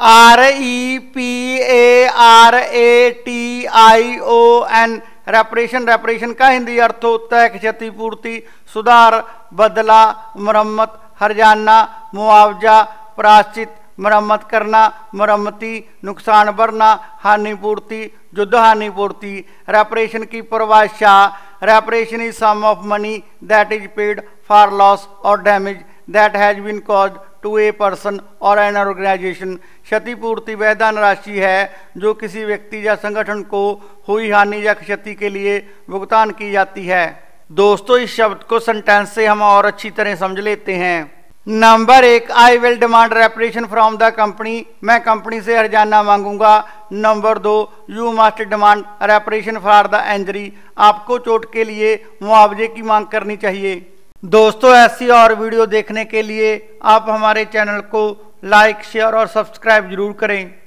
REPARATION। Reparation, reparation का हिंदी अर्थ होता है क्षतिपूर्ति, सुधार, बदला, मरम्मत, हर्जाना, मुआवजा, प्रायश्चित, मरम्मत करना, मरम्मती, नुकसान भरना, हानिपूर्ति, युद्ध हानिपूर्ति। रेपरेशन की परिभाषा, reparation is sum of money that is paid for loss और damage that has been caused to a person और एन ऑर्गेनाइजेशन। क्षतिपूर्ति वह धन राशि है जो किसी व्यक्ति या संगठन को हुई हानि या क्षति के लिए भुगतान की जाती है। दोस्तों, इस शब्द को सेंटेंस से हम और अच्छी तरह समझ लेते हैं। Number 1, I will demand reparation from the company. मैं कंपनी से हर्जाना मांगूंगा। Number 2, you must demand reparation for the injury. आपको चोट के लिए मुआवजे की मांग करनी चाहिए। दोस्तों, ऐसी और वीडियो देखने के लिए आप हमारे चैनल को लाइक, शेयर और सब्सक्राइब जरूर करें।